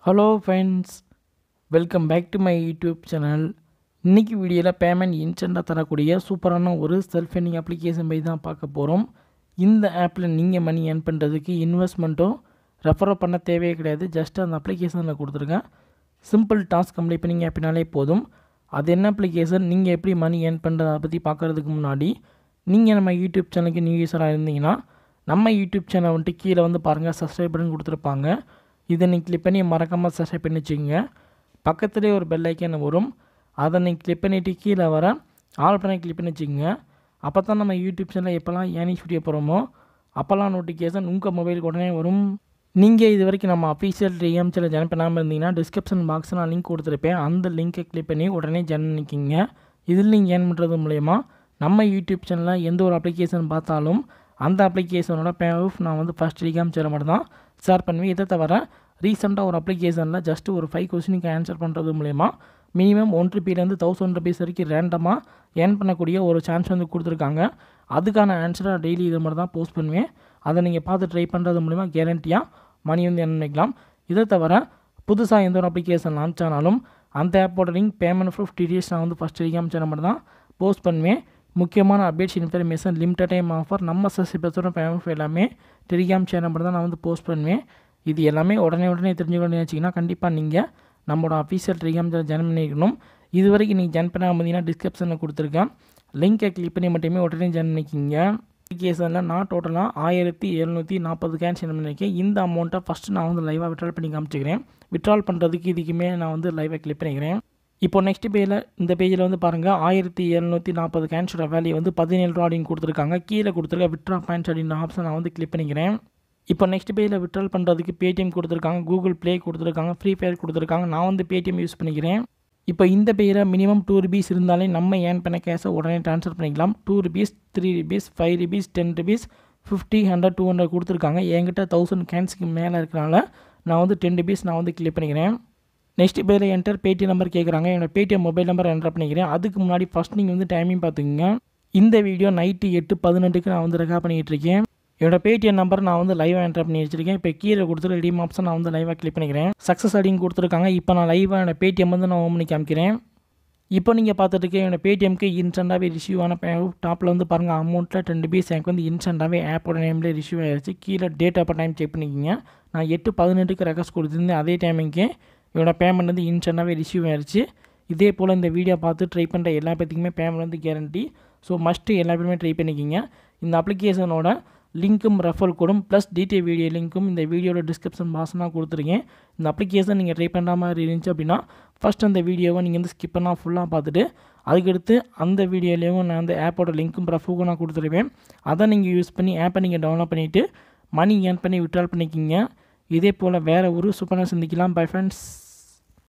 Hello friends, welcome back to my YouTube channel. இன்றைக்கி வீடியோவில் payment இன்ஸ்டண்ட்டாக தரக்கூடிய சூப்பரான ஒரு செல்ஃப் ஏர்னிங் அப்ளிகேஷன் பற்றி தான் பார்க்க போகிறோம். இந்த ஆப்பில் நீங்கள் மணி ஏர்ன் பண்ணுறதுக்கு இன்வெஸ்ட்மெண்ட்டும் ரெஃபரோ பண்ண தேவையே கிடையாது. ஜஸ்ட் அந்த அப்ளிகேஷனில் கொடுத்துருக்கேன். சிம்பிள் டாஸ்க் கம்ப்ளீட் பண்ணிங்க அப்படின்னாலே போதும். அது என்ன அப்ளிகேஷன், நீங்கள் எப்படி மணி ஏர்ன் பண்ணுறதை பற்றி பார்க்குறதுக்கு முன்னாடி நீங்கள் நம்ம யூடியூப் சேனலுக்கு நியூ யூஸராக இருந்தீங்கன்னா நம்ம யூடியூப் சேனல் வந்துட்டு கீழே வந்து பாருங்கள், சப்ஸ்கிரைப் பண்ணி கொடுத்துருப்பாங்க. இதை நீங்கள் கிளிக் பண்ணி மறக்காமல் சப்ஸ்கிரைப் பண்ணி வச்சுக்கோங்க. பக்கத்துலேயே ஒரு பெல் ஐக்கான் வரும், அதை நீங்கள் கிளிக் பண்ணிவிட்டு கீழே வர ஆல் பண்ணி கிளிக் பண்ணி வச்சுக்கோங்க. அப்போ தான் நம்ம யூடியூப் சேனலில் எப்போல்லாம் ஏர்னிங்ஸ் வீடியோ போகிறோமோ அப்போல்லாம் நோட்டிஃபிகேஷன் உங்கள் மொபைலுக்கு உடனே வரும். நீங்கள் இது வரைக்கும் நம்ம அஃபீஷியல் டிஎம் சேனல் ஜாயின் பண்ணாமல் இருந்தீங்கன்னா டிஸ்கிரிப்ஷன் பாக்ஸ் நான் லிங்க் கொடுத்துருப்பேன். அந்த லிங்க்கை கிளிக் பண்ணி உடனே ஜாயின் பண்ணிக்கிங்க. இதில் நீங்கள் ஏர்ன் பண்ணுறது மூலயமா நம்ம யூடியூப் சேனலில் எந்த ஒரு அப்ளிகேஷன் பார்த்தாலும் அந்த அப்ளிகேஷனோட பேரூஃப் நான் வந்து ஃபஸ்ட் டிகாம் சேர மட்டும் தான் ஷேர் பண்ணுவேன். இதை தவிர ரீசெண்டாக ஒரு அப்ளிகேஷனில் ஜஸ்ட் ஒரு 5 கொஸ்டினுக்கு ஆன்சர் பண்ணுறது மூலயமா மினிமம் 1 ரூபீலேருந்து 1000 rupees வரைக்கும் ரேண்டமாக ஏர்ன் பண்ணக்கூடிய ஒரு சான்ஸ் வந்து கொடுத்துருக்காங்க. அதுக்கான ஆன்சரை டெய்லி இது மாதிரி தான் போஸ்ட் பண்ணுவேன். அதை நீங்கள் பார்த்து ட்ரை பண்ணுறது மூலிமா கேரண்டியாக மணி வந்து ஏர்ன் பண்ணிக்கலாம். இதை தவிர புதுசாக எந்த ஒரு அப்ளிகேஷன் லான்ச் ஆனாலும் அந்த ஆப்போட லிங்க் பேமெண்ட் ப்ரூஃப் டீட்டெயில்ஸ் நான் வந்து ஃபஸ்ட் டிகாம் சேர மட்டும் தான் போஸ்ட் பண்ணுவேன். முக்கியமான updates information limited time offer நம்ம சப்ஸ்கிரைபர்ஸோட பேமெண்ட் எல்லாமே டெலிகிராம் சேனல் மட்டும் தான் நான் வந்து போஸ்ட் பண்ணுவேன். இது எல்லாமே உடனே தெரிஞ்சுக்கணும்னு நினச்சிங்கன்னா கண்டிப்பாக நீங்கள் நம்மளோட அஃபீஷியல் டெலிகிராம் சேனல் ஜாயின் பண்ணிக்கணும். இது வரைக்கும் நீங்கள் ஜாயின் பண்ணாமல் இருந்தீங்கன்னா டிஸ்கிரிப்ஷனில் கொடுத்துருக்கேன், லிங்கை கிளிக் பண்ணி மட்டுமே உடனே ஜாயின் பண்ணிக்கிங்க. அப்ளிகேஷனில் நான் டோட்டலாக 1740 கேன்ஸ் ஜாயின் பண்ணியிருக்கேன். இந்த அமௌண்ட்டை ஃபஸ்ட்டு நான் வந்து லைவாக விட்ரால் பண்ணி காமிச்சிக்கிறேன். விட்ரால் பண்ணுறதுக்கு இதுக்குமே நான் வந்து லைவாக கிளிக் பண்ணிக்கிறேன். இப்போ நெக்ஸ்ட் பேஜில் இந்த பேஜில் வந்து பாருங்கள், 1740 கேன்ஸோட வேல்யூ வந்து 17 ரூபா அப்படின்னு கொடுத்துருக்காங்க. கீழே கொடுத்துருக்க விட்ரா பாயிண்ட்ஸ் அப்படின்ற ஆப்ஷன் நான் வந்து கிளிக் பண்ணிக்கிறேன். இப்போ நெக்ஸ்ட் பேஜில் விட்ரால் பண்ணுறதுக்கு பேடிஎம் கொடுத்துருக்காங்க, கூகுள் ப்ளே கொடுத்துருக்காங்க, ஃப்ரீ ஃபயர் கொடுத்துருக்காங்க. நான் வந்து பேடிஎம் யூஸ் பண்ணிக்கிறேன். இப்போ இந்த பேஜில் மினிமம் 2 rupees இருந்தாலே நம்ம ஏர்ன் பண்ண கேஷை உடனே ட்ரான்ஸ்ஃபர் பண்ணிக்கலாம். 2 rupees, 3 rupees, 5 rupees, 10 rupees, 50, 100, 200 கொடுத்துருக்காங்க. என்கிட்ட 1000 கேன்ஸுக்கு மேலே இருக்கிறனால நான் வந்து 10 rupees நான் வந்து கிளிக் பண்ணிக்கிறேன். நெக்ஸ்ட் பேஜில் என்டர் பேடிஎம் நம்பர் கேட்குறாங்க. என்னோட பேடிஎம் மொபைல் நம்பர் என்டர் பண்ணிக்கிறேன். அதுக்கு முன்னாடி ஃபஸ்ட் நீங்கள் வந்து டைமிங் பார்த்துக்குங்க. இந்த வீடியோ நைட்டு 8:18 நான் வந்து ரெக்கார்ட் பண்ணிகிட்டு இருக்கேன். என்னோட பேடிஎம் நம்பர் நான் வந்து லைவாக என்டர் பண்ணி வச்சிருக்கேன். இப்போ கீழே கொடுத்துரு ரெடீம் ஆப்ஷன் நான் வந்து லைவாக கிளிக் பண்ணிக்கிறேன். சக்ஸஸ் அப்படின்னு கொடுத்துருக்காங்க. இப்போ நான் லைவாக என்னோட பேடிஎம் வந்து நான் ஓன் பண்ணி காமிக்கிறேன். இப்போ நீங்கள் பார்த்துட்டு இருக்கேன், என்னோட பேடிஎம்க்கு இன்ஸ்டண்ட்டாகவே ரிசீவ் ஆன டாப்பில் வந்து பாருங்கள், அமௌண்ட்டில் 10 rupees எனக்கு வந்து இன்ஸ்டண்ட்டாகவே ஆப்போட நேம்லேயே ரிசீவ் ஆகிடுச்சு. கீழே டேட் அப்போ டைம் செக் பண்ணிக்கிங்க. நான் 8:18 ரெக்கார்ட்ஸ் கொடுத்துருந்தேன். அதே டைமிங்க்கு என்னோட பேமெண்ட் வந்து இன்ஸ்டண்ட்டாகவே ரிசீவ் ஆகிடுச்சு. இதே போல் இந்த வீடியோ பார்த்து ட்ரை பண்ணுற எல்லா பேத்துக்குமே பேமெண்ட் வந்து கேரண்டி. ஸோ மஸ்ட்டு எல்லா பேருமே ட்ரை பண்ணிக்கிங்க. இந்த அப்ளிகேஷனோட லிங்க்கும் ரெஃபர் கோடும் ப்ளஸ் டீட்டெயில் வீடியோ லிங்க்கும் இந்த வீடியோட டிஸ்கிரிப்ஷன் பாக்ஸ்னா கொடுத்துருக்கேன். இந்த அப்ளிகேஷன் நீங்கள் ட்ரை பண்ணுற மாதிரி இருந்துச்சு அப்படின்னா ஃபஸ்ட் அந்த வீடியோவை நீங்கள் வந்து ஸ்கிப் பண்ணால் ஃபுல்லாக பார்த்துட்டு அதுக்கடுத்து அந்த வீடியோலேயும் நான் அந்த ஆப்போட லிங்க்கும் ரெஃபருக்கும் நான் கொடுத்துருவேன். அதை நீங்கள் யூஸ் பண்ணி ஆப்பை நீங்கள் டவுன்லோட் பண்ணிவிட்டு மணி ஏர்ன் பண்ணி விட்ரால் பண்ணிக்கிங்க. இதே போல் வேறு ஒரு சூப்பராக சந்திக்கலாம். Bye friends.